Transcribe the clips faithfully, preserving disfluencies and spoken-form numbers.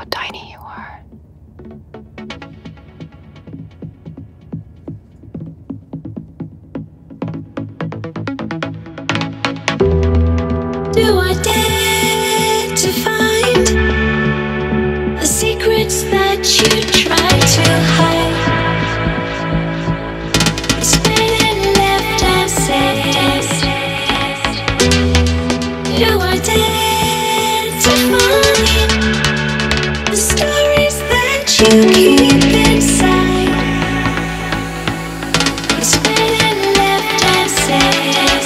tiny you are. Do I dare to find the secrets that you try to hide? Spinning left unsaid. Do I dare to find the stories that you keep inside? Spinning left unsaid.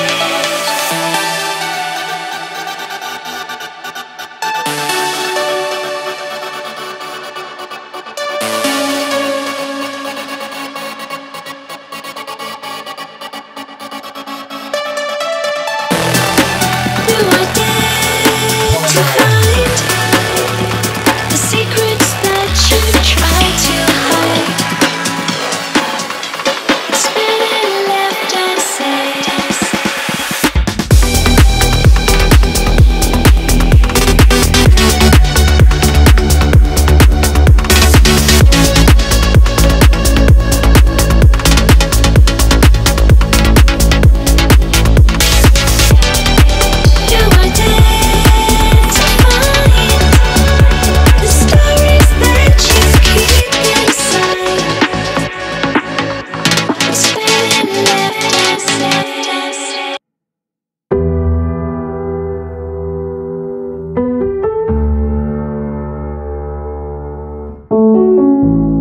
Do I dare to find the secrets that you try to hide? Spinning left unsaid. Do I dare to find the stories that you keep inside? Spinning left unsaid. Thank you.